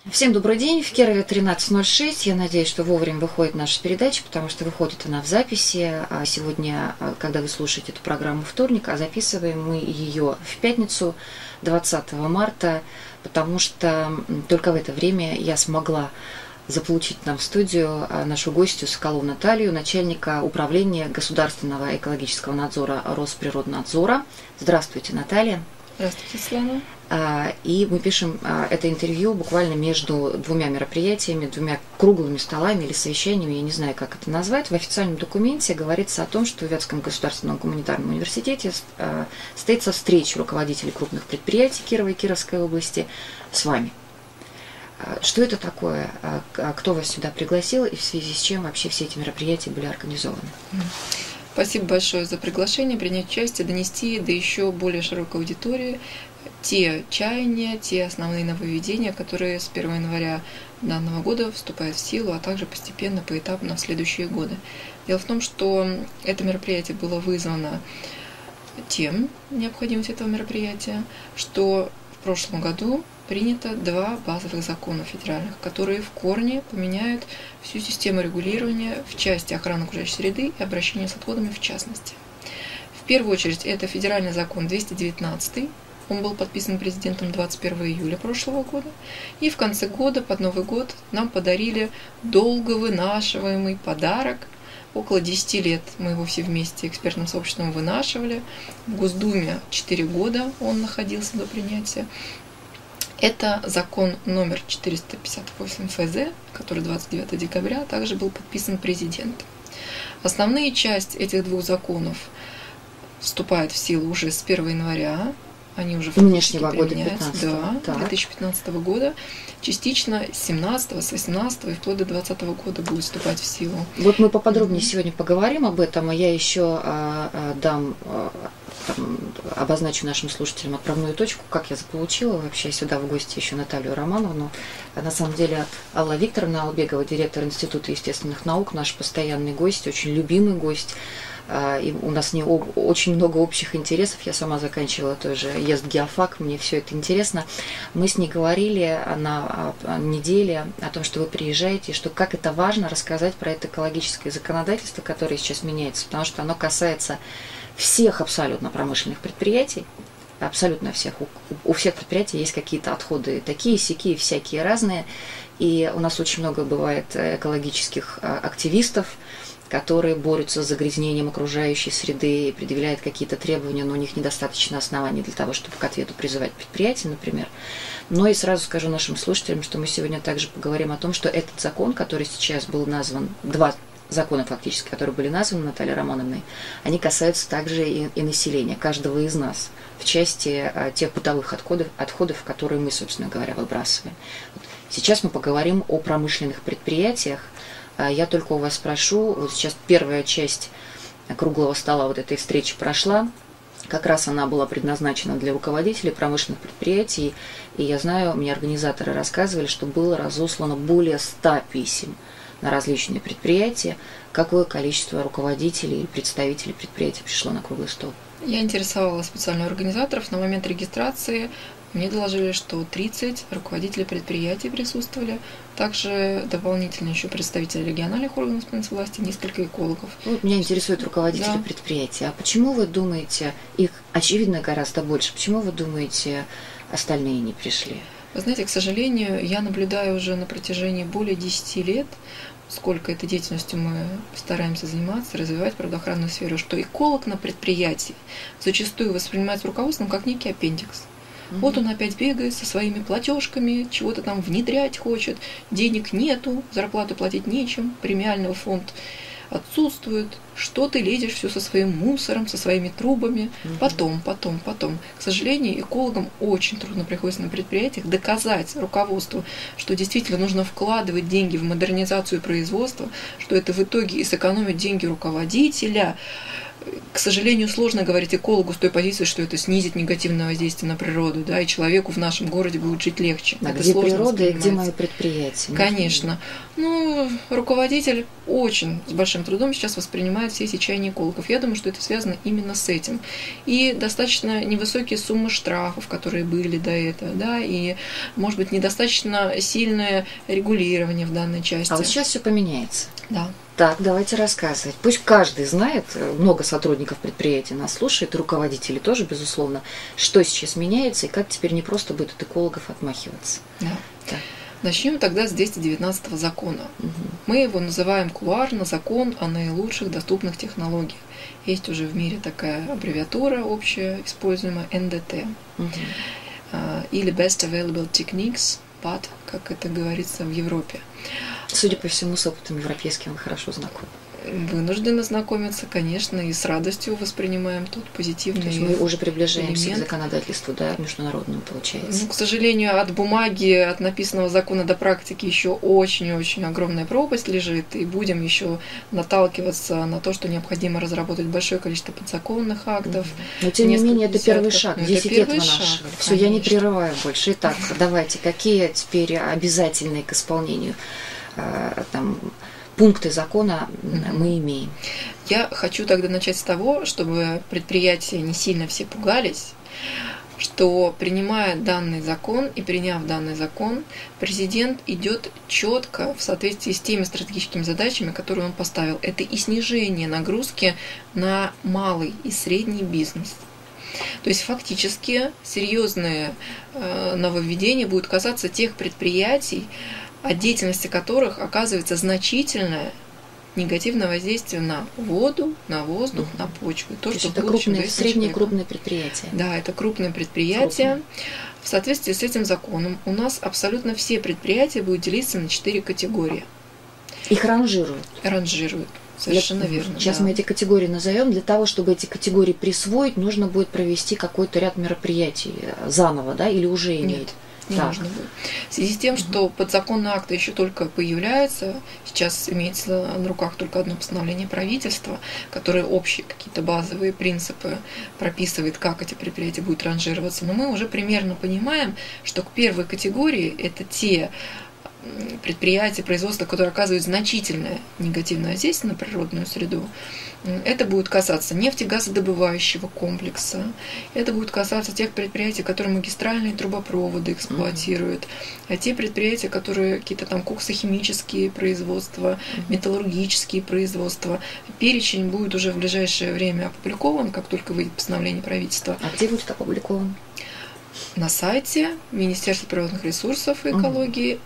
Всем добрый день. В Кирове 13:06. Я надеюсь, что вовремя выходит наша передача, потому что выходит она в записи. А сегодня, когда вы слушаете эту программу вторник, а записываем мы ее в пятницу, 20 марта, потому что только в это время я смогла заполучить нам в студию нашу гостью Соколову Наталью, начальника управления государственного экологического надзора Росприроднадзора. Здравствуйте, Наталья. Здравствуйте, Светлана. И мы пишем это интервью буквально между двумя мероприятиями, двумя круглыми столами или совещаниями, я не знаю, как это назвать. В официальном документе говорится о том, что в Вятском государственном гуманитарном университете состоится встреча руководителей крупных предприятий Кирова и Кировской области с вами. Что это такое? Кто вас сюда пригласил и в связи с чем вообще все эти мероприятия были организованы? Спасибо большое за приглашение, принять участие, донести до еще более широкой аудитории те чаяния, те основные нововведения, которые с 1 января данного года вступают в силу, а также постепенно, поэтапно в следующие годы. Дело в том, что это мероприятие было вызвано тем, необходимость этого мероприятия, что в прошлом году принято 2 базовых закона федеральных, которые в корне поменяют всю систему регулирования в части охраны окружающей среды и обращения с отходами в частности. В первую очередь это федеральный закон 219. Он был подписан президентом 21 июля прошлого года. И в конце года, под Новый год, нам подарили долго вынашиваемый подарок. Около 10 лет мы его все вместе экспертным сообществом вынашивали. В Госдуме 4 года он находился до принятия. Это закон номер 458 ФЗ, который 29 декабря также был подписан президентом. Основные части этих 2 законов вступают в силу уже с 1 января. Они уже нынешнего года, 2015 года. Частично с 17, с 18 и вплоть до 2020 года будет вступать в силу. Вот мы поподробнее сегодня поговорим об этом, а я еще обозначу нашим слушателям отправную точку, как я заполучила вообще сюда в гости еще Наталью Романовну. На самом деле Алла Викторовна Албегова, директор Института естественных наук, наш постоянный гость, очень любимый гость. И у нас с ней очень много общих интересов. Я сама заканчивала тоже ЕСТ-геофак, мне все это интересно. Мы с ней говорили на неделе о том, что вы приезжаете, и что как это важно рассказать про это экологическое законодательство, которое сейчас меняется, потому что оно касается всех абсолютно промышленных предприятий, абсолютно всех. У всех предприятий есть какие-то отходы такие, сякие, всякие разные. И у нас очень много бывает экологических активистов, которые борются с загрязнением окружающей среды и предъявляют какие-то требования, но у них недостаточно оснований для того, чтобы к ответу призывать предприятия, например. Но и сразу скажу нашим слушателям, что мы сегодня также поговорим о том, что этот закон, который сейчас был назван, 2 закона фактически, которые были названы Натальей Романовной, они касаются также и населения, каждого из нас, в части тех бытовых отходов, которые мы, собственно говоря, выбрасываем. Сейчас мы поговорим о промышленных предприятиях. Я только у вас спрошу, вот сейчас первая часть круглого стола вот этой встречи прошла, как раз она была предназначена для руководителей промышленных предприятий, и я знаю, мне организаторы рассказывали, что было разослано более 100 писем на различные предприятия. Какое количество руководителей и представителей предприятий пришло на круглый стол? Я интересовала специальных организаторов. На момент регистрации мне доложили, что 30 руководителей предприятий присутствовали. Также дополнительно еще представители региональных органов исполнительной власти, несколько экологов. Вот меня интересуют руководители предприятий. А почему вы думаете, их очевидно гораздо больше, почему вы думаете, остальные не пришли? Вы знаете, к сожалению, я наблюдаю уже на протяжении более 10 лет, сколько этой деятельностью мы стараемся заниматься, развивать природоохранную сферу, что эколог на предприятии зачастую воспринимается руководством как некий аппендикс. Вот он опять бегает со своими платежками, чего-то там внедрять хочет, денег нету, зарплату платить нечем, премиальный фонд отсутствует, что ты лезешь все со своим мусором, со своими трубами, потом. К сожалению, экологам очень трудно приходится на предприятиях доказать руководству, что действительно нужно вкладывать деньги в модернизацию производства, что это в итоге и сэкономит деньги руководителя, к сожалению, сложно говорить экологу с той позиции, что это снизит негативное воздействие на природу, да, и человеку в нашем городе будет жить легче. А это где природа и где мои предприятия? Конечно. Ну, руководитель очень с большим трудом сейчас воспринимает все эти чаяния экологов. Я думаю, что это связано именно с этим. И достаточно невысокие суммы штрафов, которые были до этого, да, и, может быть, недостаточно сильное регулирование в данной части. А вот сейчас все поменяется. Да. Так, давайте рассказывать. Пусть каждый знает, много сотрудников предприятия нас слушает, и руководители тоже, безусловно, что сейчас меняется и как теперь не просто будет от экологов отмахиваться. Да. Да. Начнем тогда с 219 закона. Мы его называем кулуарно «Закон о наилучших доступных технологиях». Есть уже в мире такая аббревиатура общая, используемая НДТ. Или Best Available Techniques, BAT, как это говорится в Европе. Судя по всему, с опытом европейским вы хорошо знакомы. Вынуждены знакомиться, конечно, и с радостью воспринимаем тот позитивный элемент. То есть мы уже приближаемся к законодательству, да, международному, получается. Ну, к сожалению, от бумаги, от написанного закона до практики еще очень-очень огромная пропасть лежит, и будем еще наталкиваться на то, что необходимо разработать большое количество подзаконных актов. Но, тем не менее, это первый шаг, 10 лет вы нашли. Все, я не прерываю больше. Итак, давайте, какие теперь обязательные к исполнению там пункты закона мы имеем? Я хочу тогда начать с того, чтобы предприятия не сильно все пугались, что, принимая данный закон и приняв данный закон, президент идет четко в соответствии с теми стратегическими задачами, которые он поставил. Это и снижение нагрузки на малый и средний бизнес. То есть фактически серьезные нововведения будут касаться тех предприятий, от деятельности которых оказывается значительное негативное воздействие на воду, на воздух, на почву. То есть это крупные, средние крупные предприятия. Да, это крупные предприятия. В соответствии с этим законом у нас абсолютно все предприятия будут делиться на 4 категории. Их ранжируют. Ранжируют. Совершенно верно. Сейчас мы эти категории назовем. Для того, чтобы эти категории присвоить, нужно будет провести какой-то ряд мероприятий заново, да, или уже имеет? Нет. Не нужно будет. В связи с тем, что подзаконные акты еще только появляются, сейчас имеется на руках только одно постановление правительства, которое общие какие-то базовые принципы прописывает, как эти предприятия будут ранжироваться. Но мы уже примерно понимаем, что к первой категории это те предприятия, производства, которые оказывают значительное негативное воздействие на природную среду. Это будет касаться нефтегазодобывающего комплекса, это будет касаться тех предприятий, которые магистральные трубопроводы эксплуатируют, а те предприятия, которые какие-то там коксохимические производства, металлургические производства. Перечень будет уже в ближайшее время опубликован, как только выйдет постановление правительства. А где будет опубликован? На сайте Министерства природных ресурсов и экологии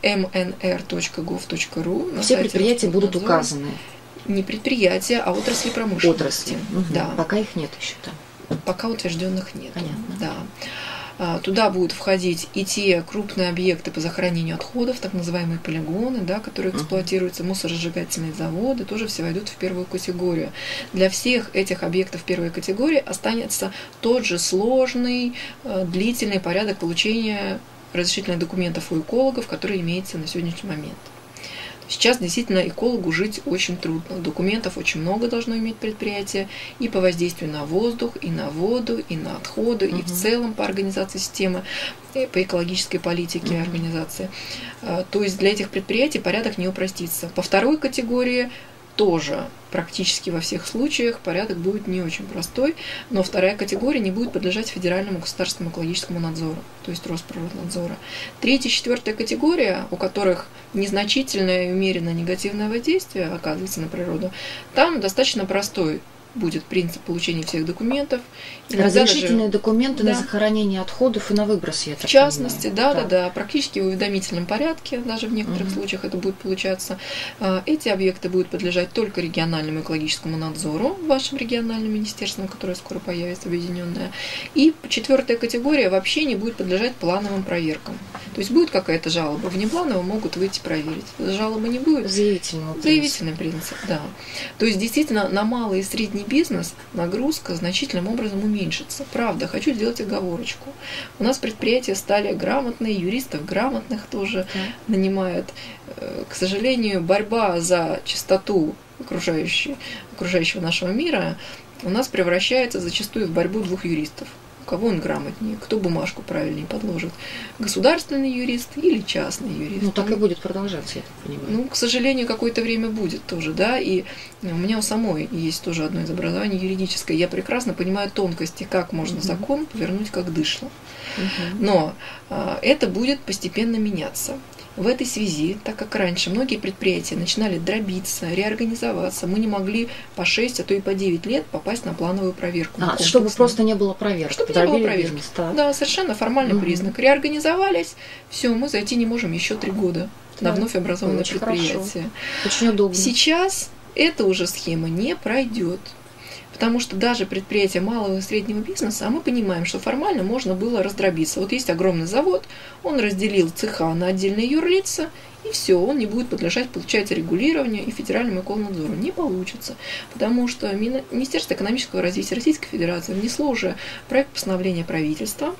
mnr.gov.ru. Все предприятия будут указаны. Не предприятия, а отрасли промышленности. Отрасли. Да. Пока их нет еще там. Пока утвержденных нет. Понятно. Да. Туда будут входить и те крупные объекты по захоронению отходов, так называемые полигоны, да, которые эксплуатируются, мусоросжигательные заводы, тоже все войдут в первую категорию. Для всех этих объектов первой категории останется тот же сложный, длительный порядок получения разрешительных документов у экологов, который имеется на сегодняшний момент. Сейчас действительно экологу жить очень трудно. Документов очень много должно иметь предприятие и по воздействию на воздух, и на воду, и на отходы, и в целом по организации системы, и по экологической политике организации. То есть для этих предприятий порядок не упростится. По второй категории тоже практически во всех случаях порядок будет не очень простой, но вторая категория не будет подлежать федеральному государственному экологическому надзору, то есть Росприроднадзора. Третья, четвертая категория, у которых незначительное и умеренное негативное воздействие оказывается на природу, там достаточно простой будет принцип получения всех документов. Разрешительные документы на захоронение отходов и на выброс, я так В частности, понимаю. да, практически в уведомительном порядке, даже в некоторых случаях это будет получаться. Эти объекты будут подлежать только региональному экологическому надзору, вашим региональным министерством, которое скоро появится, объединенное. И четвертая категория вообще не будет подлежать плановым проверкам. То есть будет какая-то жалоба, внепланово могут выйти проверить. Жалобы не будет. Заявительный принцип, да. То есть действительно на малый и средний бизнес нагрузка значительным образом уменьшится. Правда, хочу сделать оговорочку. У нас предприятия стали грамотные, юристов грамотных тоже нанимают. К сожалению, борьба за чистоту окружающего нашего мира у нас превращается зачастую в борьбу двух юристов. У кого он грамотнее, кто бумажку правильнее подложит. Государственный юрист или частный юрист. Ну, так и будет продолжаться, я так понимаю. Ну, к сожалению, какое-то время будет тоже, да. И у меня у самой есть тоже одно из образований юридическое. Я прекрасно понимаю тонкости, как можно закон повернуть как дышло. Но это будет постепенно меняться. В этой связи, так как раньше многие предприятия начинали дробиться, реорганизоваться, мы не могли по 6, а то и по 9 лет попасть на плановую проверку. Чтобы просто не было проверки. Чтобы не было проверки. Да, совершенно формальный признак. Реорганизовались, все, мы зайти не можем еще 3 года на вновь образованное предприятие. Очень удобно. Сейчас эта уже схема не пройдет. Потому что даже предприятия малого и среднего бизнеса, а мы понимаем, что формально можно было раздробиться. Вот есть огромный завод, он разделил цеха на отдельные юрлица, и все, он не будет подлежать, получается, регулированию и федеральному эконадзору. Не получится, потому что Министерство экономического развития Российской Федерации внесло уже проект постановления правительства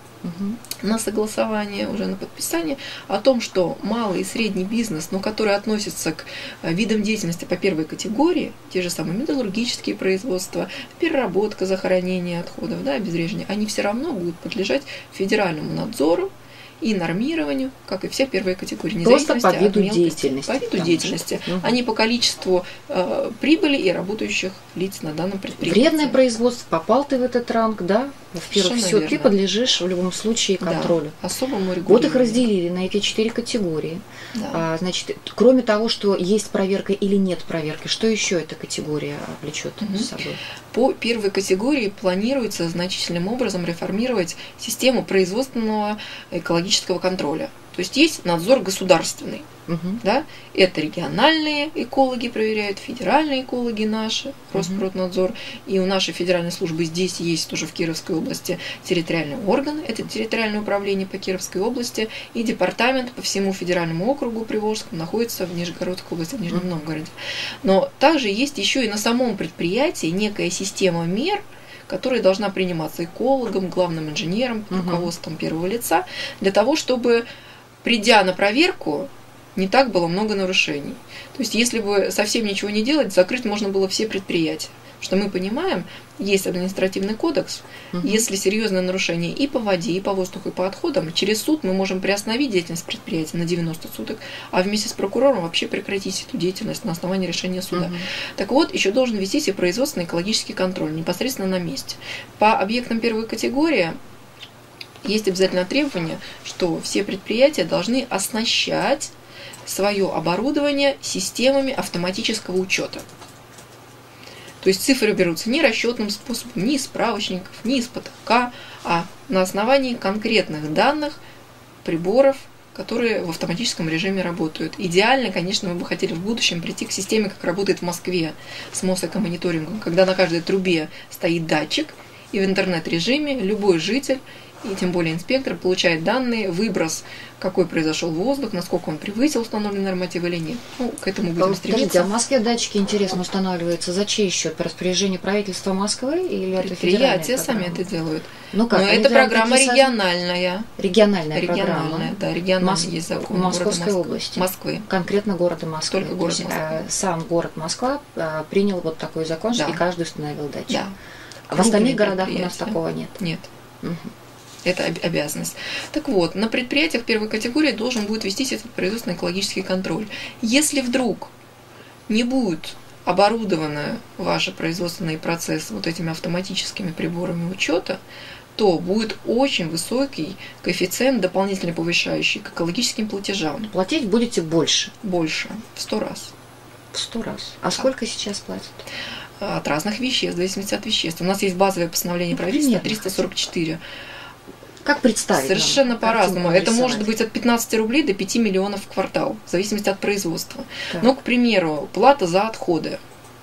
на согласование, уже на подписание, о том, что малый и средний бизнес, но который относится к видам деятельности по первой категории, те же самые металлургические производства, переработка, захоронение отходов, да, обезвреживание, они все равно будут подлежать федеральному надзору и нормированию, как и все первые категории. Просто по виду деятельности. По виду деятельности, а не по количеству прибыли и работающих лиц на данном предприятии. Вредное производство, попал ты в этот ранг, да? Во-первых, все, ты подлежишь в любом случае контролю. Да, особому регулированию. Вот их разделили на эти 4 категории. Да. Значит, кроме того, что есть проверка или нет проверки, что еще эта категория влечет с собой? По первой категории планируется значительным образом реформировать систему производственного экологического контроля. То есть есть надзор государственный. Да? Это региональные экологи проверяют, федеральные экологи наши, Роспроднадзор. И у нашей федеральной службы здесь есть тоже в Кировской области территориальный орган, это территориальное управление по Кировской области, и департамент по всему федеральному округу Приволжскому находится в Нижегородской области, в Нижнем Новгороде. Но также есть еще и на самом предприятии некая система мер, которая должна приниматься экологом, главным инженером, руководством первого лица, для того, чтобы, придя на проверку, не так было много нарушений. То есть, если бы совсем ничего не делать, закрыть можно было все предприятия. Что мы понимаем, есть административный кодекс, если серьезное нарушение и по воде, и по воздуху, и по отходам, через суд мы можем приостановить деятельность предприятия на 90 суток, а вместе с прокурором вообще прекратить эту деятельность на основании решения суда. Так вот, еще должен вестись и производственный экологический контроль непосредственно на месте. По объектам первой категории есть обязательное требование, что все предприятия должны оснащать свое оборудование системами автоматического учета. То есть цифры берутся не расчетным способом, ни из справочников, ни из потолка, а на основании конкретных данных приборов, которые в автоматическом режиме работают. Идеально, конечно, мы бы хотели в будущем прийти к системе, как работает в Москве с Мосэкомониторингом, когда на каждой трубе стоит датчик, и в интернет-режиме любой житель, и тем более инспектор, получает данные, выброс, какой произошел воздух, насколько он превысил установленные нормативы или нет. Ну, к этому будем стремиться. Подождите, а в Москве датчики, интересно, устанавливаются за чей счет? По распоряжению правительства Москвы или это федеральная предприятия сами это делают. Ну как? Но это программа региональная. Региональная программа. Да, региональная есть закон. Московской области. Москвы. Конкретно города Москвы. Только город Москвы. Сам город Москва принял вот такой закон, и каждый установил датчик. Да. А в остальных городах у нас такого нет? Нет. Это обязанность. Так вот, на предприятиях первой категории должен будет вестись этот производственный экологический контроль. Если вдруг не будет оборудованы ваши производственные процессы вот этими автоматическими приборами учета, то будет очень высокий коэффициент, дополнительно повышающий к экологическим платежам. Платить будете больше? Больше, в 100 раз. В 100 раз. А сколько сейчас платят? От разных веществ, в зависимости от веществ. У нас есть базовое постановление правительства 344. Как представить? Совершенно по-разному. Это может быть от 15 рублей до 5 миллионов в квартал, в зависимости от производства. Так. Но, к примеру, плата за отходы.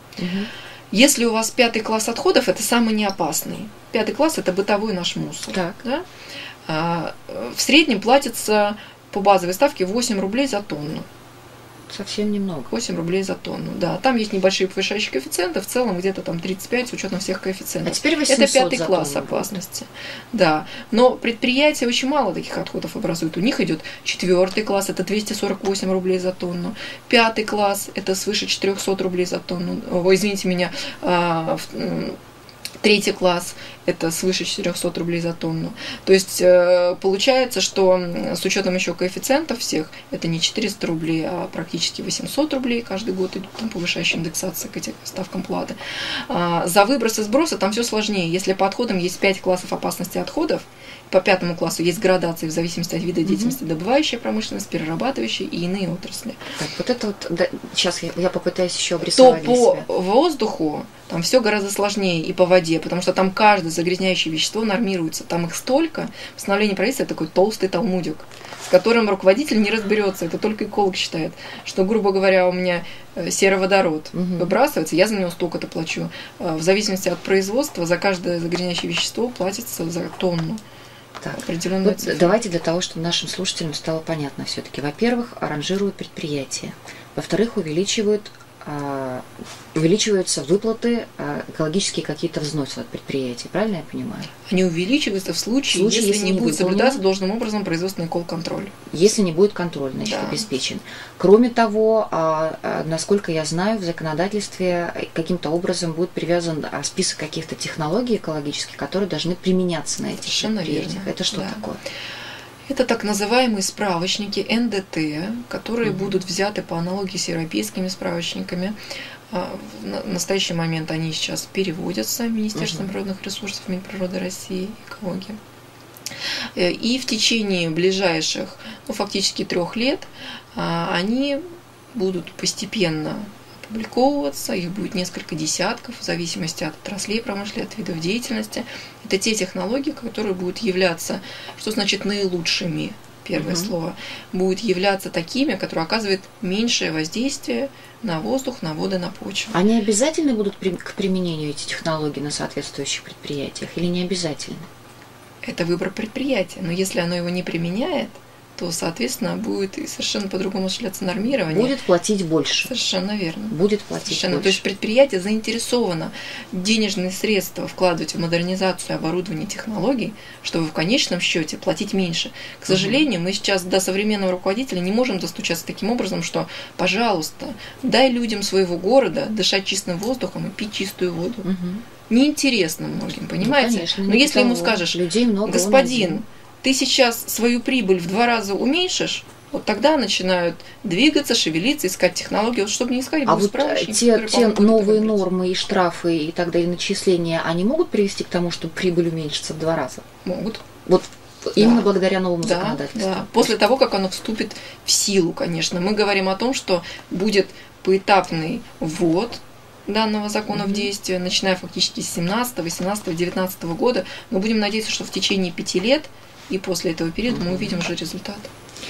Если у вас 5 класс отходов, это самый неопасный. 5 класс – это бытовой наш мусор. Так. Да? В среднем платится по базовой ставке 8 рублей за тонну. совсем немного. 8 рублей за тонну, да. Там есть небольшие повышающие коэффициенты, в целом где-то там 35 с учетом всех коэффициентов. А теперь 800 это 5-й за класс тонну. опасности. Да. Но предприятия очень мало таких отходов образуют. У них идет 4-й класс, это 248 рублей за тонну. 5-й класс, это свыше 400 рублей за тонну. Ой, извините меня, 3-й класс – это свыше 400 рублей за тонну. То есть получается, что с учетом еще коэффициентов всех, это не 400 рублей, а практически 800 рублей каждый год идут там повышающая индексация к этим ставкам платы. За выброс и сбросы там все сложнее. Если по отходам есть 5 классов опасности отходов, по 5-му классу есть градации в зависимости от вида деятельности, добывающая промышленность, перерабатывающая и иные отрасли. Так, вот это вот, да, сейчас я попытаюсь еще обрисовать. То по воздуху там все гораздо сложнее и по воде, потому что там каждое загрязняющее вещество нормируется. Там их столько. Постановление правительства такой толстый талмудик, с которым руководитель не разберется. Это только эколог считает, что, грубо говоря, у меня сероводород выбрасывается, я за него столько-то плачу. В зависимости от производства за каждое загрязняющее вещество платится за тонну. Так, определенную вот давайте для того, чтобы нашим слушателям стало понятно все-таки. Во-первых, оранжируют предприятия. Во-вторых, увеличиваются выплаты, экологические какие-то взносы от предприятий. Правильно я понимаю? Они увеличиваются в случае, если не будет соблюдаться должным образом производственный колл-контроль. Если не будет контроль, значит, обеспечен. Кроме того, насколько я знаю, в законодательстве каким-то образом будет привязан список каких-то технологий экологических, которые должны применяться на этих предприятиях. Это что такое? Это так называемые справочники НДТ, которые будут взяты по аналогии с европейскими справочниками. В настоящий момент они сейчас переводятся Министерством природных ресурсов, Минприроды России, экологии. И в течение ближайших, фактически 3 лет, они будут постепенно публиковываться, их будет несколько десятков, в зависимости от отраслей промышленности, от видов деятельности. Это те технологии, которые будут являться, что значит наилучшими, первое слово, будут являться такими, которые оказывают меньшее воздействие на воздух, на воды, на почву. Они обязательно будут к применению эти технологии на соответствующих предприятиях или не обязательно? Это выбор предприятия, но если оно его не применяет, то, соответственно, будет и совершенно по-другому осуществляться нормирование. Будет платить больше. Совершенно верно. Будет платить совершенно больше. То есть предприятие заинтересовано денежные средства вкладывать в модернизацию оборудования и технологий, чтобы в конечном счете платить меньше. К сожалению, мы сейчас до современного руководителя не можем достучаться таким образом, что, пожалуйста, дай людям своего города дышать чистым воздухом и пить чистую воду. Неинтересно многим, понимаете? Конечно, но если ему скажешь, людей много, господин, ты сейчас свою прибыль в 2 раза уменьшишь, вот тогда начинают двигаться, шевелиться, искать технологии. Вот чтобы не искать, а вот те новые нормы и штрафы и так далее, начисления, они могут привести к тому, что прибыль уменьшится в 2 раза? Могут. Вот именно благодаря новому законодательству. Да. После того, как оно вступит в силу, конечно. Мы говорим о том, что будет поэтапный ввод данного закона в действие, начиная фактически с 17, 18, 19 года. Но будем надеяться, что в течение 5 лет и после этого периода мы увидим уже результат.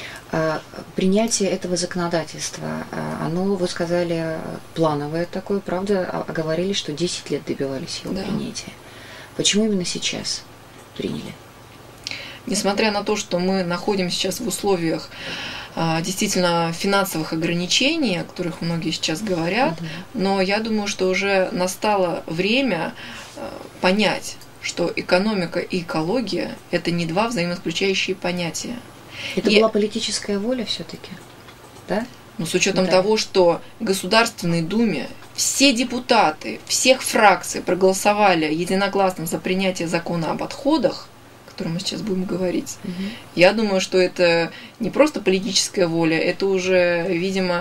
Принятие этого законодательства, оно, вы сказали, плановое такое, правда, говорили, что 10 лет добивались его принятия. Почему именно сейчас приняли? Несмотря на то, что мы находимся сейчас в условиях действительно финансовых ограничений, о которых многие сейчас говорят, но я думаю, что уже настало время понять, что экономика и экология – это не 2 взаимоисключающие понятия. Это была политическая воля все-таки, да? Но с учетом того, что в Государственной Думе все депутаты всех фракций проголосовали единогласно за принятие закона об отходах, о котором мы сейчас будем говорить, я думаю, что это не просто политическая воля, это уже, видимо,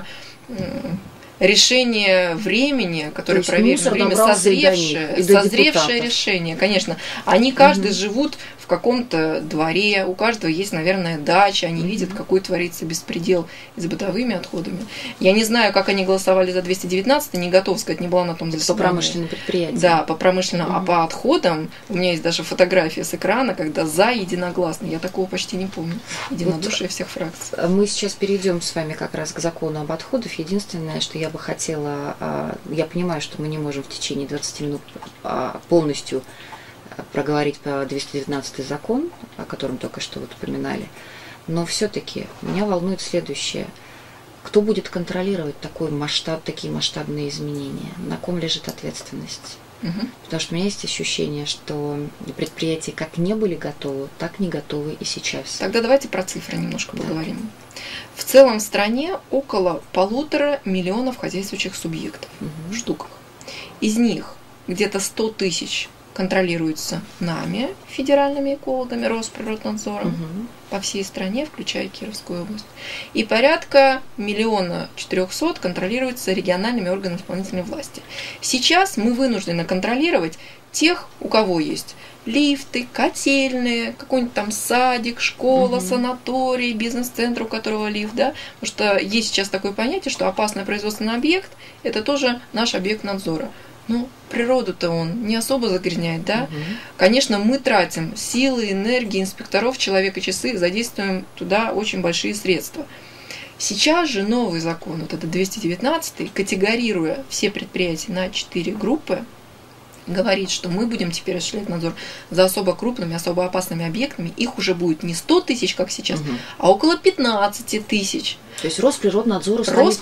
решение времени, которое проверено, время созревшее решение, конечно. Они каждый живут в каком-то дворе, у каждого есть, наверное, дача, они видят, какой творится беспредел с бытовыми отходами. Я не знаю, как они голосовали за 219, не готова сказать, не была на том заседании. По промышленным предприятиям. Да, по промышленным. А по отходам у меня есть даже фотография с экрана, когда за единогласно. Я такого почти не помню. Единодушие всех фракций. Мы сейчас перейдем с вами как раз к закону об отходах. Единственное, что я бы хотела, я понимаю, что мы не можем в течение 20 минут полностью проговорить по 219 закон, о котором только что вот упоминали, но все-таки меня волнует следующее. Кто будет контролировать такие масштабные изменения? На ком лежит ответственность? Потому что у меня есть ощущение, что предприятия как не были готовы, так не готовы и сейчас. Тогда давайте про цифры немножко поговорим. В целом в стране около 1,5 миллиона хозяйствующих субъектов в штуках. Из них где-то 100 тысяч контролируется нами, федеральными экологами, Росприроднадзором по всей стране, включая Кировскую область. И порядка 1 400 000 контролируется региональными органами исполнительной власти. Сейчас мы вынуждены контролировать тех, у кого есть лифты, котельные, какой-нибудь там садик, школа, санаторий, бизнес-центр, у которого лифт, да, потому что есть сейчас такое понятие, что опасный производственный объект – это тоже наш объект надзора. Ну, природу-то он не особо загрязняет, да? Конечно, мы тратим силы, энергии, инспекторов, человека, часы, задействуем туда очень большие средства. Сейчас же новый закон, вот этот 219, категорируя все предприятия на 4 группы, говорит, что мы будем теперь осуществлять надзор за особо крупными, особо опасными объектами. Их уже будет не 100 тысяч, как сейчас, а около 15 тысяч. То есть Росприроднадзор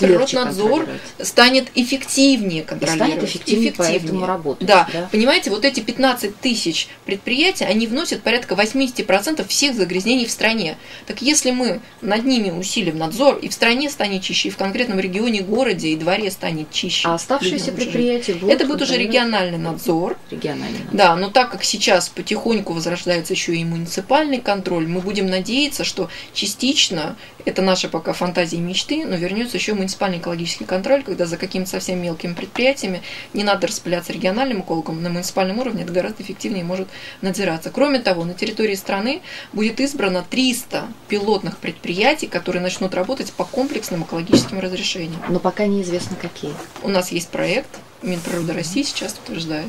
станет эффективнее контролировать. И станет эффективнее поэтому работать. Да. Понимаете, вот эти 15 тысяч предприятий, они вносят порядка 80% всех загрязнений в стране. Так если мы над ними усилим надзор, и в стране станет чище, и в конкретном регионе, городе и дворе станет чище. А оставшиеся предприятия будут... Это будет уже региональный надзор. Региональный. Да, но так как сейчас потихоньку возрождается еще и муниципальный контроль, мы будем надеяться, что частично, это наша пока фантазия и мечты, но вернется еще муниципальный экологический контроль, когда за какими-то совсем мелкими предприятиями не надо распыляться региональным экологам, на муниципальном уровне это гораздо эффективнее может надзираться. Кроме того, на территории страны будет избрано 300 пилотных предприятий, которые начнут работать по комплексным экологическим разрешениям. Но пока неизвестно какие. У нас есть проект, Минприроды России сейчас утверждает.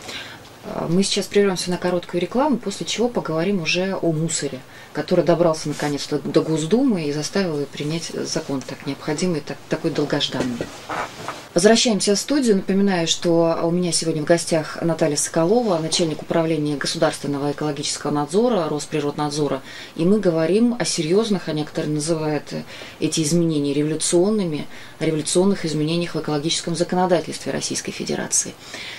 Мы сейчас прервемся на короткую рекламу, после чего поговорим уже о мусоре, который добрался наконец-то до Госдумы и заставил ее принять закон так необходимый, такой долгожданный. Возвращаемся в студию. Напоминаю, что у меня сегодня в гостях Наталья Соколова, начальник управления государственного экологического надзора, Росприроднадзора. И мы говорим о серьезных, а некоторые называют эти изменения революционными, о революционных изменениях в экологическом законодательстве Российской Федерации.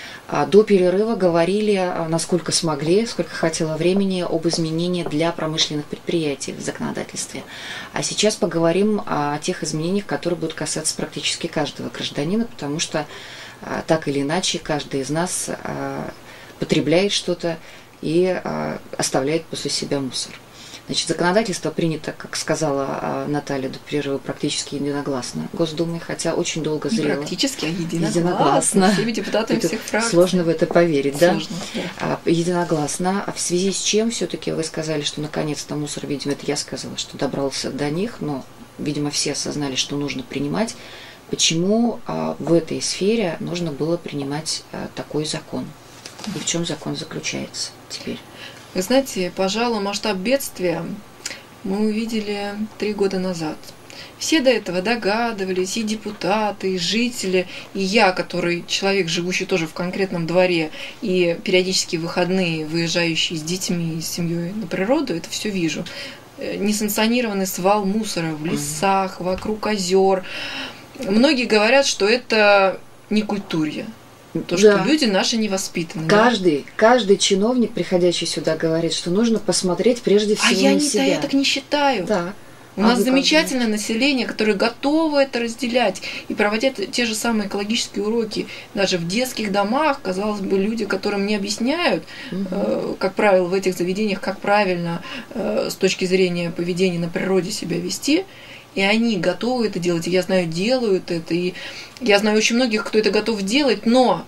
До перерыва говорили, насколько смогли, сколько хватило времени, об изменениях для промышленных предприятий в законодательстве. А сейчас поговорим о тех изменениях, которые будут касаться практически каждого гражданина, потому что так или иначе каждый из нас потребляет что-то и оставляет после себя мусор. Значит, законодательство принято, как сказала Наталья до перерыва, практически единогласно Госдумой, хотя очень долго зрело. Не практически, а единогласно. Всеми депутатами всех фракций. Сложно в это поверить, сложно, да? Единогласно. А в связи с чем все-таки вы сказали, что наконец-то мусор, видимо, это я сказала, что добрался до них, но, видимо, все осознали, что нужно принимать. Почему в этой сфере нужно было принимать такой закон? И в чем закон заключается теперь? Вы знаете, пожалуй, масштаб бедствия мы увидели 3 года назад. Все до этого догадывались, и депутаты, и жители, и я, который человек, живущий тоже в конкретном дворе, и периодически в выходные, выезжающий с детьми и с семьей на природу, это все вижу. Несанкционированный свал мусора в лесах, вокруг озер. Многие говорят, что это не культурье. То, что люди наши не воспитаны. Каждый чиновник, приходящий сюда, говорит, что нужно посмотреть прежде всего на себя. Я так не считаю. Да. У нас замечательное население, которое готово это разделять и проводят те же самые экологические уроки. Даже в детских домах, казалось бы, люди, которым не объясняют, как правило, в этих заведениях, как правильно с точки зрения поведения на природе себя вести. И они готовы это делать, и я знаю, делают это, и я знаю очень многих, кто это готов делать, но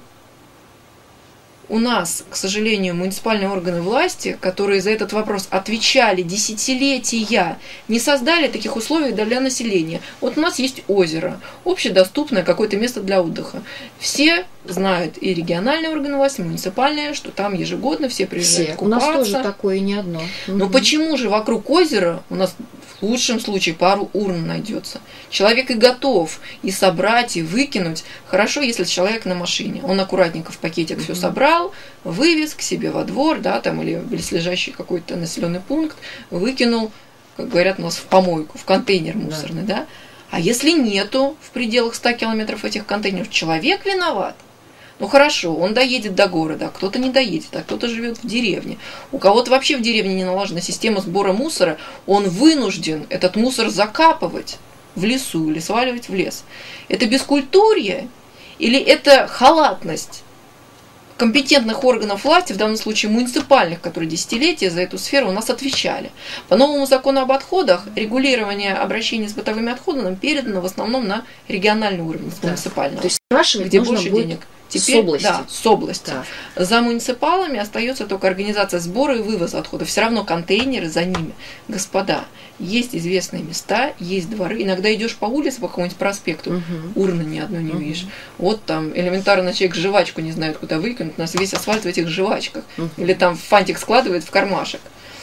у нас, к сожалению, муниципальные органы власти, которые за этот вопрос отвечали десятилетия, не создали таких условий для населения. Вот у нас есть озеро, общедоступное какое-то место для отдыха. Все знают, и региональные органы власти, и муниципальные, что там ежегодно все приезжают купаться. У нас тоже такое не одно. Но почему же вокруг озера у нас в лучшем случае пару урн найдется? Человек и готов и собрать, и выкинуть. Хорошо, если человек на машине. Он аккуратненько в пакетик все собрал, вывез к себе во двор, да, там, или в близлежащий какой-то населенный пункт, выкинул, как говорят у нас, в помойку, в контейнер мусорный, да. А если нету в пределах 100 километров этих контейнеров, человек виноват. Ну хорошо, он доедет до города, а кто-то не доедет, а кто-то живет в деревне. У кого-то вообще в деревне не налажена система сбора мусора, он вынужден этот мусор закапывать в лесу или сваливать в лес. Это бескультурье или это халатность компетентных органов власти, в данном случае муниципальных, которые десятилетия за эту сферу у нас отвечали? По новому закону об отходах регулирование обращения с бытовыми отходами передано в основном на региональный уровень, с муниципального. То есть спрашивать где нужно больше будет денег. Теперь, с области. Да, с области. Да. За муниципалами остается только организация сбора и вывоза отходов. Все равно контейнеры за ними. Господа, есть известные места, есть дворы. Иногда идешь по улице, по какому-нибудь проспекту, урны ни одной не видишь. Вот там элементарно человек жвачку не знает, куда выкинуть. У нас весь асфальт в этих жвачках. Или там фантик складывает в кармашек.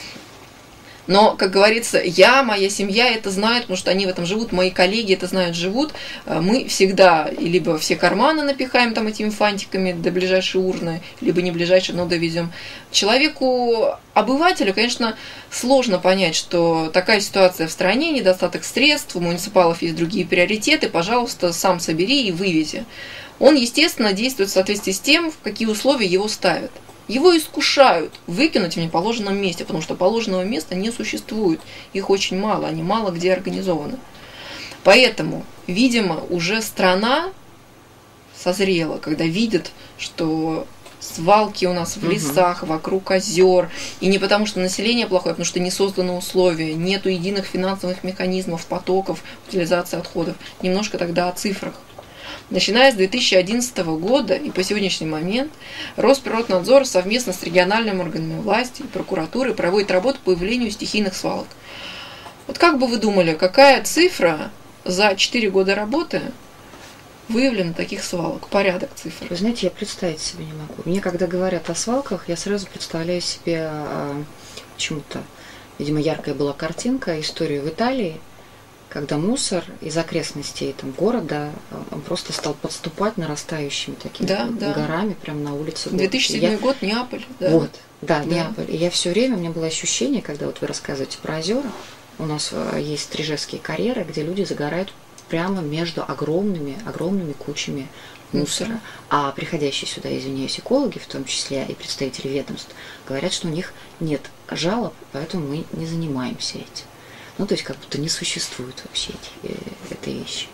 Но, как говорится, моя семья это знают, потому что они в этом живут, мои коллеги это знают, живут. Мы всегда либо все карманы напихаем там этими фантиками до ближайшей урны, либо не ближайшей, но довезем. Человеку, обывателю, конечно, сложно понять, что такая ситуация в стране, недостаток средств, у муниципалов есть другие приоритеты, пожалуйста, сам собери и вывези. Он, естественно, действует в соответствии с тем, в какие условия его ставят. Его искушают выкинуть в неположенном месте, потому что положенного места не существует. Их очень мало, они мало где организованы. Поэтому, видимо, уже страна созрела, когда видит, что свалки у нас в лесах, вокруг озер. И не потому, что население плохое, а потому что не созданы условия, нету единых финансовых механизмов, потоков утилизации отходов. Немножко тогда о цифрах. Начиная с 2011 года и по сегодняшний момент Росприроднадзор совместно с региональными органами власти и прокуратурой проводит работу по выявлению стихийных свалок. Вот как бы вы думали, какая цифра за 4 года работы выявлено таких свалок? Порядок цифр. Вы знаете, я представить себе не могу. Мне, когда говорят о свалках, я сразу представляю себе почему-то, видимо, яркая была картинка, историю в Италии, когда мусор из окрестностей там, города, он просто стал подступать нарастающими такими горами прямо на улице города. 2007 год, Неаполь. Да. Вот, да, Неаполь. И я все время, у меня было ощущение, когда вот вы рассказываете про озера, у нас есть стрижевские карьеры, где люди загорают прямо между огромными кучами мусора. А приходящие сюда, извиняюсь, экологи, в том числе и представители ведомств, говорят, что у них нет жалоб, поэтому мы не занимаемся этим. Ну, то есть, как будто не существует вообще этой вещи.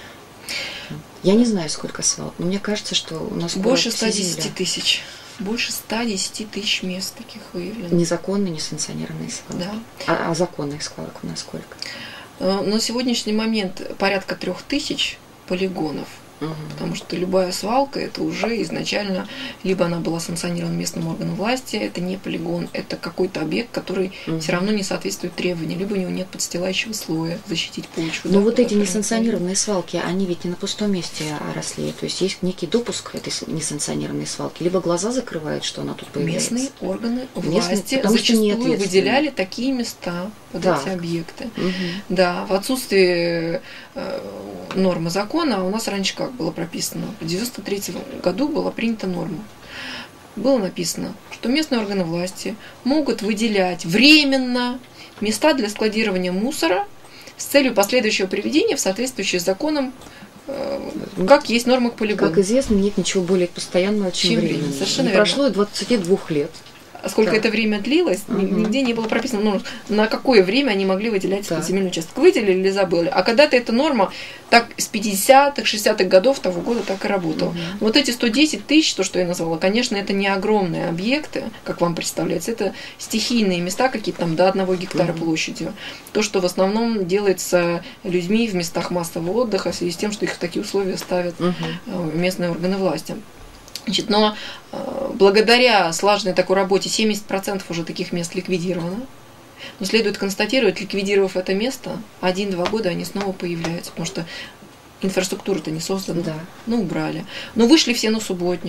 Я не знаю, сколько свалок, но мне кажется, что у нас больше 110 тысяч. Больше 110 тысяч мест таких выявлено. Незаконные, несанкционированные свалки. Да. А законных свалок у нас сколько? На сегодняшний момент порядка 3000 полигонов. Потому что любая свалка, это уже изначально, либо она была санкционирована местным органом власти, это не полигон, это какой-то объект, который все равно не соответствует требованиям, либо у него нет подстилающего слоя, защитить почву. Но вот эти несанкционированные свалки, они ведь не на пустом месте росли, то есть есть некий допуск этой несанкционированной свалки, либо глаза закрывают, что она тут появляется. Местные органы власти зачастую выделяли такие места под эти объекты. Да, в отсутствии нормы закона у нас раньше как было прописано? В 1993 году была принята норма. Было написано, что местные органы власти могут выделять временно места для складирования мусора с целью последующего приведения в соответствующий с законом, как есть норма к полигону. Как известно, нет ничего более постоянного, чем временно. Совершенно верно. Прошло 22 лет. Сколько это время длилось, нигде не было прописано, на какое время они могли выделять этот земельный участок. Выделили или забыли. А когда-то эта норма так с 50-х, 60-х годов того года так и работала. Вот эти 110 тысяч, то, что я назвала, конечно, это не огромные объекты, как вам представляется, это стихийные места, какие-то там до 1 гектара площадью. То, что в основном делается людьми в местах массового отдыха в связи с тем, что их в такие условия ставят местные органы власти. Значит, но благодаря слаженной такой работе 70% уже таких мест ликвидировано. Но следует констатировать, ликвидировав это место, 1-2 года они снова появляются, потому что инфраструктура-то не создана. Ну, убрали. Но вышли все на субботник.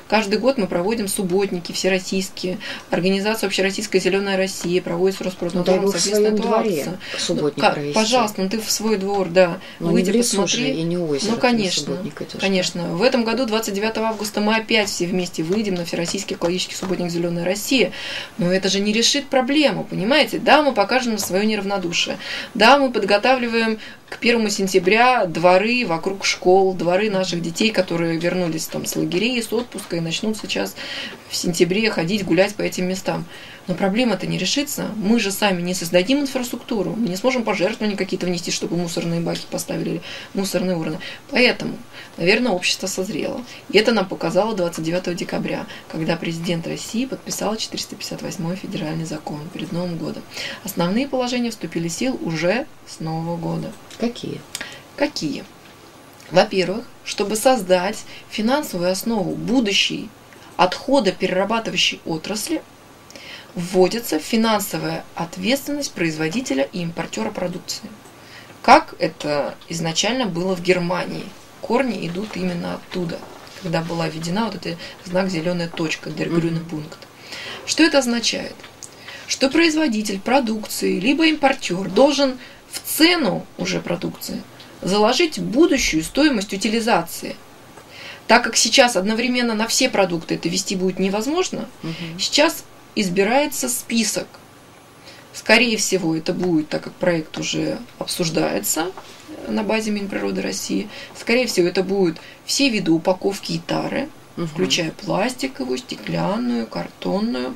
Каждый год мы проводим субботники всероссийские. Организация «Общероссийская зеленая Россия» проводит с Росприроднадзором совместную акцию. Субботник провести. Пожалуйста, ты в свой двор, да. Выйди, посмотри. И не озеро, конечно. Конечно. В этом году, 29 августа, мы опять все вместе выйдем на Всероссийский экологический субботник «Зеленая Россия». Но это же не решит проблему, понимаете? Да, мы покажем свое неравнодушие. Да, мы подготавливаем к 1 сентября дворы вокруг школ, дворы наших детей, которые вернулись там с лагерей, с отпуска и начнут сейчас в сентябре ходить, гулять по этим местам. Но проблема-то не решится. Мы же сами не создадим инфраструктуру, мы не сможем пожертвования какие-то внести, чтобы мусорные баки поставили, мусорные урны. Поэтому, наверное, общество созрело. И это нам показало 29 декабря, когда президент России подписал 458-й федеральный закон перед Новым годом. Основные положения вступили в силу уже с Нового года. Какие? Во-первых, чтобы создать финансовую основу будущей отходоперерабатывающей отрасли, вводится финансовая ответственность производителя и импортера продукции. Как это изначально было в Германии. Корни идут именно оттуда, когда была введена вот этот знак «зеленая точка», der grüne Punkt. Что это означает? Что производитель продукции, либо импортер должен в цену уже продукции заложить будущую стоимость утилизации. Так как сейчас одновременно на все продукты это вести будет невозможно, сейчас избирается список. Скорее всего, это будет, так как проект уже обсуждается на базе Минприроды России, скорее всего, это будут все виды упаковки и тары, включая пластиковую, стеклянную, картонную,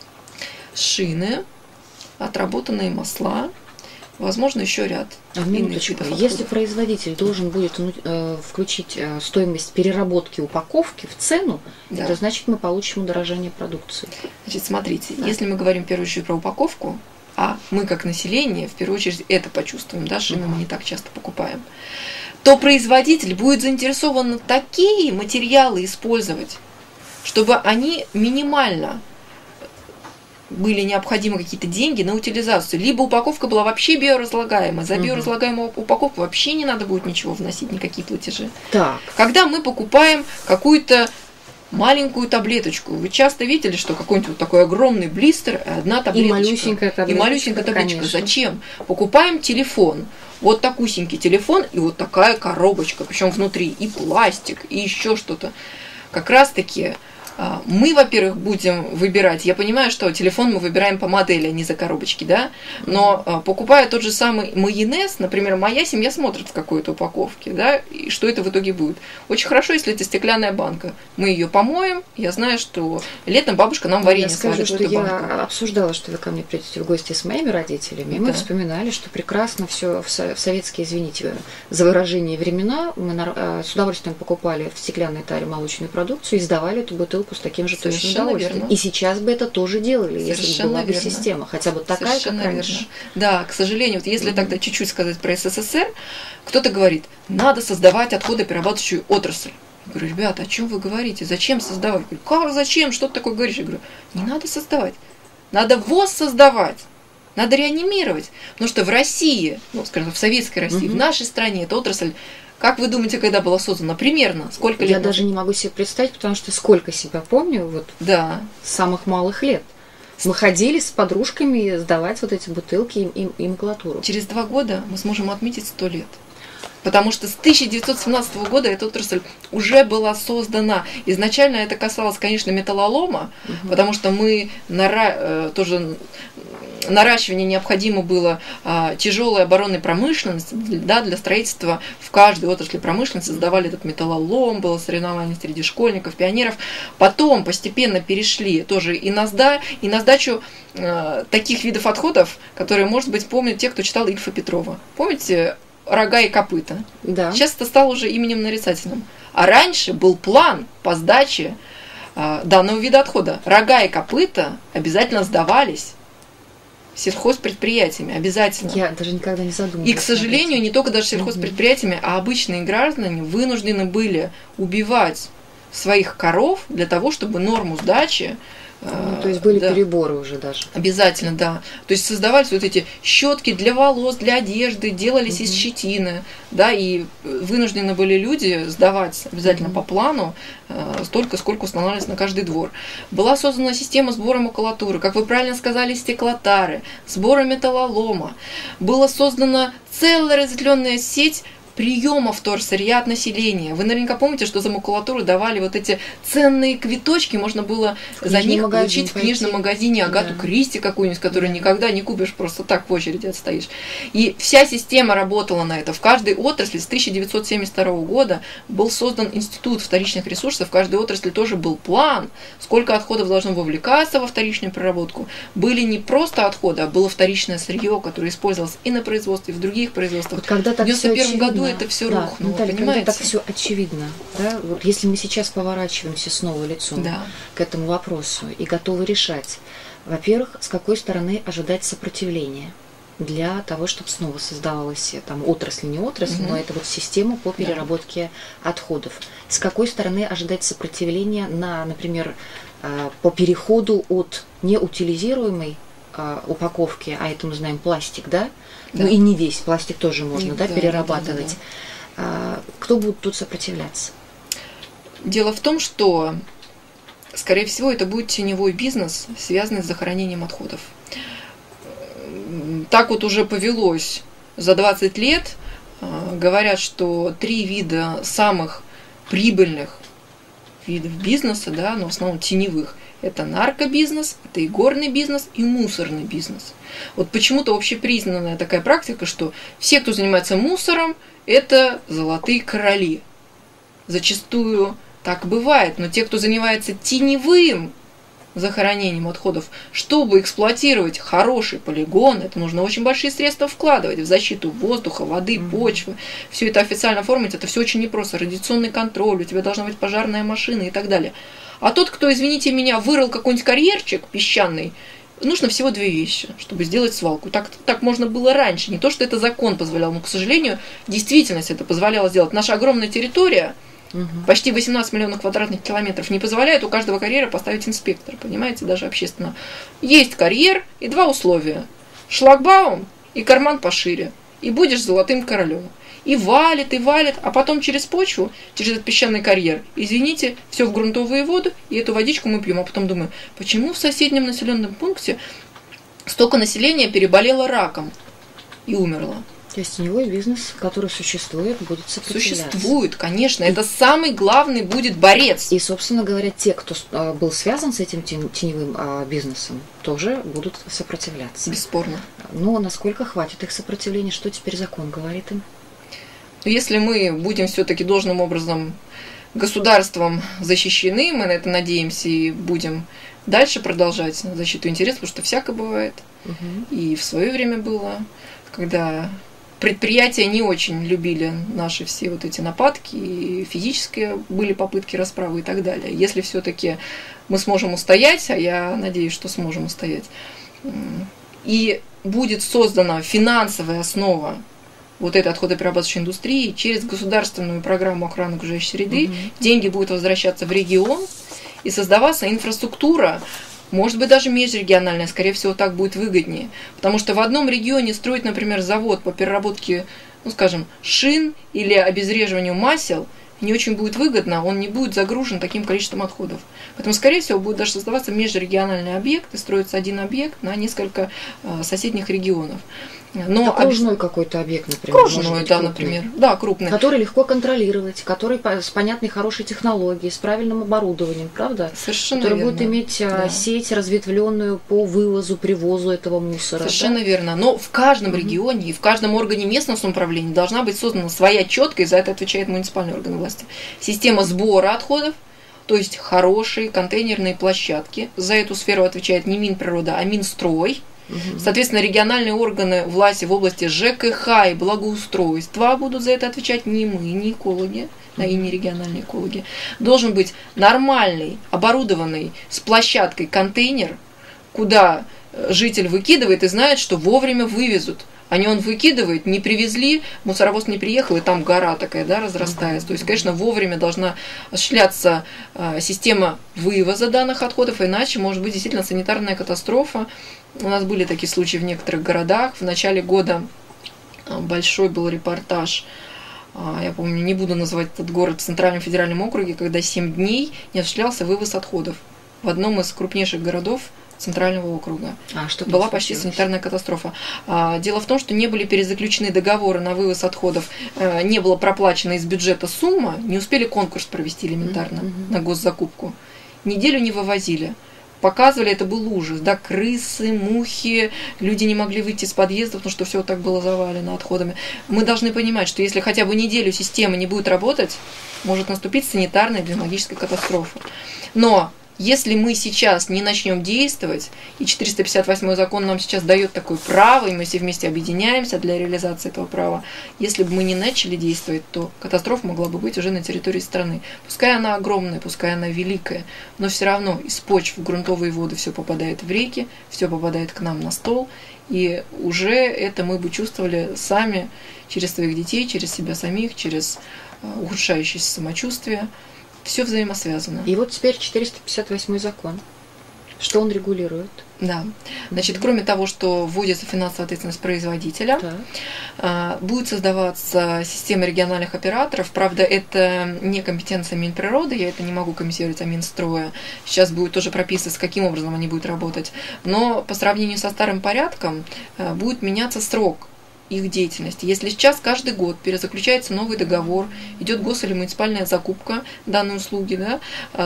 шины, отработанные масла, возможно, еще ряд. Если производитель должен будет включить стоимость переработки упаковки в цену, да, это значит, мы получим удорожание продукции. Значит, смотрите, если мы говорим в первую очередь про упаковку, а мы как население в первую очередь это почувствуем, да, шины мы не так часто покупаем, то производитель будет заинтересован такие материалы использовать, чтобы они минимально были необходимы какие-то деньги на утилизацию, либо упаковка была вообще биоразлагаемая. За биоразлагаемую упаковку вообще не надо будет ничего вносить, никакие платежи. Так. Когда мы покупаем какую-то маленькую таблеточку, вы часто видели, что какой-нибудь вот такой огромный блистер, одна таблеточка. И малюсенькая таблеточка. Конечно. Зачем? Покупаем телефон. Вот такусенький телефон и вот такая коробочка, причем внутри и пластик, и еще что-то. Как раз-таки мы, во-первых, будем выбирать, я понимаю, что телефон мы выбираем по модели, а не за коробочки, да, но покупая тот же самый майонез, например, моя семья смотрит в какой-то упаковке, да, и что это в итоге будет. Очень хорошо, если это стеклянная банка. Мы ее помоем, я знаю, что летом бабушка нам варенье сварит. Я скажу, что я обсуждала, что вы ко мне придете в гости с моими родителями, и мы вспоминали, что прекрасно все в советские, извините за выражение, времена, мы с удовольствием покупали в стеклянной таре молочную продукцию и сдавали эту бутылку с таким же точным удовольствием. Верно. И сейчас бы это тоже делали, если бы была бы система, хотя бы такая, совершенно как раньше. Верно. Да, к сожалению, вот если тогда чуть-чуть сказать про СССР, кто-то говорит, надо создавать отходоперерабатывающую отрасль. Я говорю, ребята, о чем вы говорите? Зачем создавать? Я говорю, как зачем? Что ты такое говоришь? Я говорю, не надо создавать. Надо воссоздавать. Надо реанимировать. Потому что в России, ну, скажем, в советской России, в нашей стране эта отрасль, как вы думаете, когда была создана? Примерно? Сколько лет? Я даже не могу себе представить, потому что сколько себя помню, вот да, с самых малых лет. Мы ходили с подружками сдавать вот эти бутылки и макулатуру. Через 2 года мы сможем отметить 100 лет. Потому что с 1917 года эта отрасль уже была создана. Изначально это касалось, конечно, металлолома, потому что мы тоже наращивание необходимо было тяжелой оборонной промышленности, да, для строительства в каждой отрасли промышленности создавали этот металлолом, было соревнование среди школьников, пионеров. Потом постепенно перешли тоже и на сдачу таких видов отходов, которые, может быть, помнят те, кто читал Ильфа Петрова. Помните «Рога и копыта»? Да. Сейчас это стало уже именем нарицательным. А раньше был план по сдаче данного вида отхода. Рога и копыта обязательно сдавались сельхозпредприятиями, обязательно. Я даже никогда не задумывалась. И, к сожалению, не только даже сельхозпредприятиями, а обычные граждане вынуждены были убивать своих коров для того, чтобы норму сдачи То есть были переборы уже даже. Обязательно, да. То есть создавались вот эти щетки для волос, для одежды, делались из щетины, да, и вынуждены были люди сдавать обязательно по плану столько, сколько устанавливалось на каждый двор. Была создана система сбора макулатуры, как вы правильно сказали, стеклотары, сбора металлолома. Была создана целая разветвленная сеть приема вторсырья от населения. Вы наверняка помните, что за макулатуру давали вот эти ценные квиточки, можно было за них получить в книжном магазине Агату Кристи какую-нибудь, которую никогда не купишь, просто так в очереди отстоишь. И вся система работала на это. В каждой отрасли с 1972 года был создан институт вторичных ресурсов, в каждой отрасли тоже был план, сколько отходов должно вовлекаться во вторичную переработку. Были не просто отходы, а было вторичное сырье, которое использовалось и на производстве, и в других производствах. Вот когда так в 1991 году это все рухнуло, Наталья, понимаете? Когда так все очевидно, да? Вот если мы сейчас поворачиваемся снова лицом к этому вопросу и готовы решать, во-первых, с какой стороны ожидать сопротивления для того, чтобы снова создавалась там отрасль, не отрасль, но это вот система по переработке отходов. С какой стороны ожидать сопротивления на, например, по переходу от неутилизируемой упаковки, а это мы знаем пластик, да? Ну и не весь, пластик тоже можно, перерабатывать. Кто будет тут сопротивляться? Дело в том, что, скорее всего, это будет теневой бизнес, связанный с захоронением отходов. Так вот уже повелось за 20 лет. Говорят, что 3 вида самых прибыльных видов бизнеса, да, но в основном теневых, это наркобизнес, это игорный бизнес и мусорный бизнес. Вот почему-то общепризнанная такая практика, что все, кто занимается мусором, это золотые короли. Зачастую так бывает, но те, кто занимается теневым захоронением отходов, чтобы эксплуатировать хороший полигон, это нужно очень большие средства вкладывать в защиту воздуха, воды, почвы. Все это официально оформить, это все очень непросто. Радиационный контроль, у тебя должна быть пожарная машина и так далее. А тот, кто, извините меня, вырыл какой-нибудь карьерчик песчаный, нужно всего 2 вещи, чтобы сделать свалку. Так можно было раньше. Не то, что это закон позволял, но, к сожалению, действительность это позволяла сделать. Наша огромная территория, почти 18 миллионов квадратных километров, не позволяет у каждого карьера поставить инспектора, понимаете, даже общественно. Есть карьер и 2 условия. Шлагбаум и карман пошире. И будешь золотым королем. И валит, а потом через почву, через этот песчаный карьер, извините, все в грунтовые воды, и эту водичку мы пьем. А потом думаю, почему в соседнем населенном пункте столько населения переболело раком и умерло? То есть теневой бизнес, который существует, будет сопротивляться. Существует, конечно. Это самый главный будет борец. И, собственно говоря, те, кто был связан с этим теневым бизнесом, тоже будут сопротивляться. Бесспорно. Но насколько хватит их сопротивления, что теперь закон говорит им? Если мы будем все-таки должным образом государством защищены, мы на это надеемся и будем дальше продолжать защиту интересов, потому что всякое бывает. И в свое время было, когда предприятия не очень любили наши все вот эти нападки, и физические были попытки расправы и так далее. Если все-таки мы сможем устоять, а я надеюсь, что сможем устоять, и будет создана финансовая основа вот этой отходоперерабатывающей индустрии через государственную программу охраны окружающей среды, деньги будут возвращаться в регион и создаваться инфраструктура, может быть, даже межрегиональная, скорее всего, так будет выгоднее. Потому что в одном регионе строить, например, завод по переработке, ну, скажем, шин или обезвреживанию масел не очень будет выгодно, он не будет загружен таким количеством отходов. Поэтому, скорее всего, будет даже создаваться межрегиональный объект и строится один объект на несколько соседних регионов. Но окружной какой-то объект, например. Кружной, да, например. Да, крупный. Который легко контролировать, который с понятной хорошей технологией, с правильным оборудованием, правда? Совершенно который верно. Будет иметь сеть разветвленную по вывозу, привозу этого мусора. Совершенно верно. Но в каждом регионе и в каждом органе местного самоуправления должна быть создана своя четкая, и за это отвечает муниципальный орган власти, система сбора отходов, то есть хорошие контейнерные площадки. За эту сферу отвечает не Минприрода, а Минстрой. Соответственно, региональные органы власти в области ЖКХ и благоустройства будут за это отвечать не мы, не экологи, и не региональные экологи. Должен быть нормальный, оборудованный с площадкой контейнер, куда житель выкидывает и знает, что вовремя вывезут. Они он выкидывает, не привезли, мусоровоз не приехал, и там гора такая, да, разрастается. То есть, конечно, вовремя должна осуществляться система вывоза данных отходов, иначе может быть действительно санитарная катастрофа. У нас были такие случаи в некоторых городах. В начале года большой был репортаж, я помню, не буду называть этот город, в Центральном федеральном округе, когда 7 дней не осуществлялся вывоз отходов в одном из крупнейших городов Центрального округа. Что была почти санитарная катастрофа. Дело в том, что не были перезаключены договоры на вывоз отходов, не было проплачена из бюджета сумма, не успели конкурс провести элементарно на госзакупку. Неделю не вывозили. Показывали, это был ужас, да, крысы, мухи, люди не могли выйти из подъезда, потому что все так было завалено отходами. Мы должны понимать, что если хотя бы неделю система не будет работать, может наступить санитарная биологическая катастрофа. Но если мы сейчас не начнем действовать, и 458 закон нам сейчас дает такое право, и мы все вместе объединяемся для реализации этого права, если бы мы не начали действовать, то катастрофа могла бы быть уже на территории страны. Пускай она огромная, пускай она великая, но все равно из почв в грунтовые воды все попадает в реки, все попадает к нам на стол, и уже это мы бы чувствовали сами через своих детей, через себя самих, через ухудшающееся самочувствие. Все взаимосвязано. И вот теперь 458 закон. Что он регулирует? Да. Значит, кроме того, что вводится финансовая ответственность производителя, будет создаваться система региональных операторов. Правда, это не компетенция Минприроды, я это не могу комментировать, а Минстроя. Сейчас будет тоже прописано, каким образом они будут работать. Но по сравнению со старым порядком будет меняться срок их деятельности. Если сейчас каждый год перезаключается новый договор, идет гос- или муниципальная закупка данной услуги, да,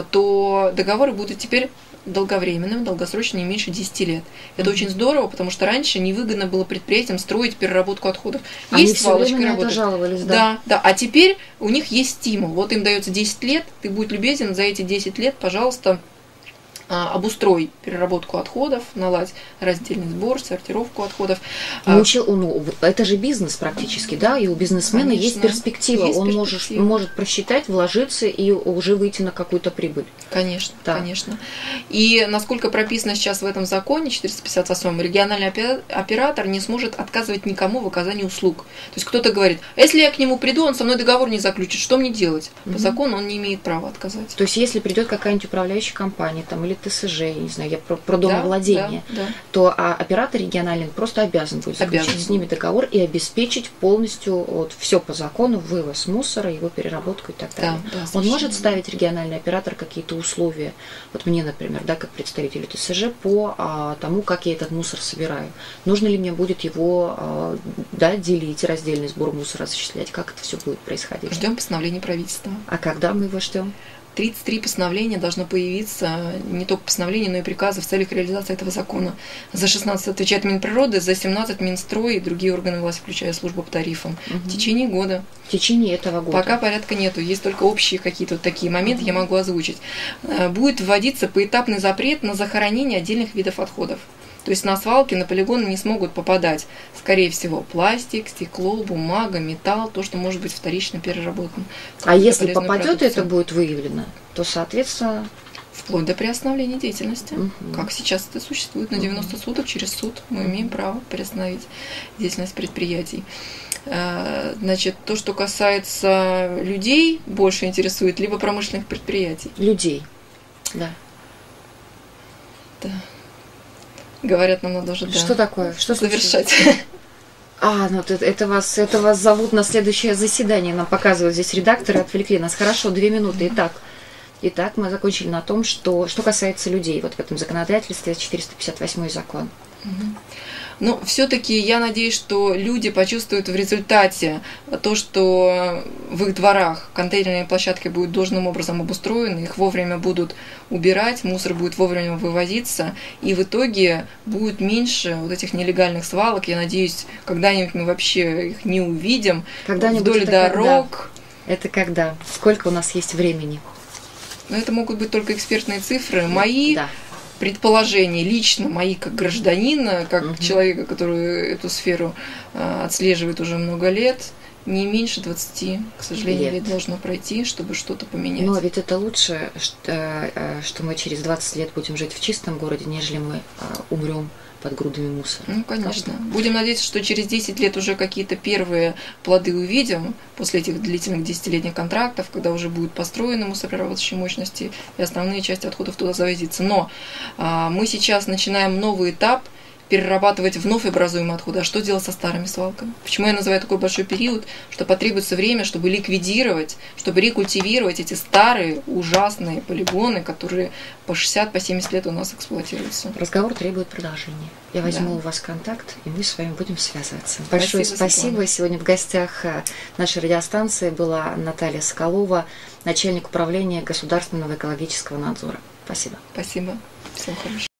то договоры будут теперь долговременным, долгосрочно, не меньше 10 лет. Это очень здорово, потому что раньше невыгодно было предприятиям строить переработку отходов. Они все время на это жаловались, да? Да. А теперь у них есть стимул. Вот им дается 10 лет, ты будь любезен, за эти 10 лет, пожалуйста, обустрой переработку отходов, наладь раздельный сбор, сортировку отходов. Это же бизнес практически, да, и у бизнесмена есть перспектива. Он может просчитать, вложиться и уже выйти на какую-то прибыль. Конечно, да. Конечно. И насколько прописано сейчас в этом законе 458, региональный оператор не сможет отказывать никому в оказании услуг. То есть кто-то говорит, а если я к нему приду, он со мной договор не заключит, что мне делать? По закону он не имеет права отказать. То есть если придет какая-нибудь управляющая компания там, или ТСЖ, я не знаю, я про домовладение, то оператор региональный просто обязан будет заключить с ними договор и обеспечить полностью вот, все по закону, вывоз мусора, его переработку и так далее. Он может ставить региональный оператор какие-то условия, вот мне, например, да, как представителю ТСЖ, по тому, как я этот мусор собираю. Нужно ли мне будет его делить, раздельный сбор мусора осуществлять, как это все будет происходить? Ждем постановления правительства. А когда мы его ждем? 33 постановления должно появиться, не только постановления, но и приказы в целях реализации этого закона. За 16 отвечает Минприроды, за 17 Минстрой и другие органы власти, включая службу по тарифам. В течение года. В течение этого года. Пока порядка нету, есть только общие какие-то вот такие моменты, я могу озвучить. Будет вводиться поэтапный запрет на захоронение отдельных видов отходов. То есть на свалке, на полигоны не смогут попадать, скорее всего, пластик, стекло, бумага, металл, то, что может быть вторично переработано. А если попадет, это будет выявлено, то, соответственно... Вплоть до приостановления деятельности. Как сейчас это существует, на 90 суток через суд мы имеем право приостановить деятельность предприятий. Значит, то, что касается людей, больше интересует, либо промышленных предприятий. Людей, да. Да. Говорят, нам надо уже Что такое? Что завершать. Это вас зовут на следующее заседание. Нам показывают здесь редакторы, отвлекли нас. Хорошо, 2 минуты. Итак, мы закончили на том, что касается людей. Вот в этом законодательстве 458 закон. Но все-таки я надеюсь, что люди почувствуют в результате то, что в их дворах контейнерные площадки будут должным образом обустроены, их вовремя будут убирать, мусор будет вовремя вывозиться, и в итоге будет меньше вот этих нелегальных свалок. Я надеюсь, когда-нибудь мы вообще их не увидим вдоль дорог. Это когда? Сколько у нас есть времени? Но это могут быть только экспертные цифры. Мои предположения, лично мои как гражданина, как человека, который эту сферу отслеживает уже много лет, не меньше 20, к сожалению, лет должно пройти, чтобы что-то поменять. Но ведь это лучше, что мы через 20 лет будем жить в чистом городе, нежели мы умрем под грудами мусора. Ну, конечно. Будем надеяться, что через 10 лет уже какие-то первые плоды увидим после этих длительных 10-летних контрактов, когда уже будут построены мусороперерабатывающие мощности и основные части отходов туда завозиться. Но мы сейчас начинаем новый этап перерабатывать вновь образуемые отходы. А что делать со старыми свалками? Почему я называю такой большой период? Что потребуется время, чтобы ликвидировать, чтобы рекультивировать эти старые ужасные полигоны, которые по 60-70 лет у нас эксплуатируются. Разговор требует продолжения. Я возьму у вас контакт, и мы с вами будем связываться. Большое спасибо. Сегодня в гостях нашей радиостанции была Наталья Соколова, начальник управления государственного экологического надзора. Спасибо. Спасибо. Всего хорошего.